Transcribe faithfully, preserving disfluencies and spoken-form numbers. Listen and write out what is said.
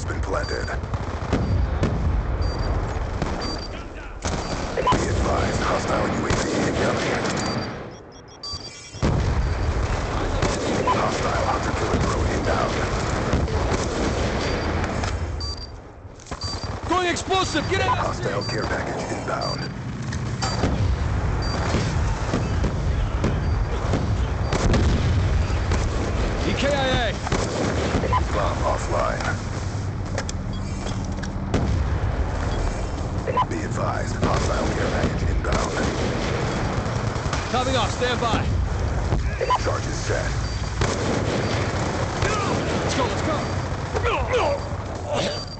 been planted. Be advised, hostile U A V incoming. Hostile hunter-killer drone inbound. Going explosive! Get out! Hostile care package inbound. E K I A! Bomb offline. Be advised, hostile care package inbound. Coming off, stand by. Charges set. Let's go, let's go!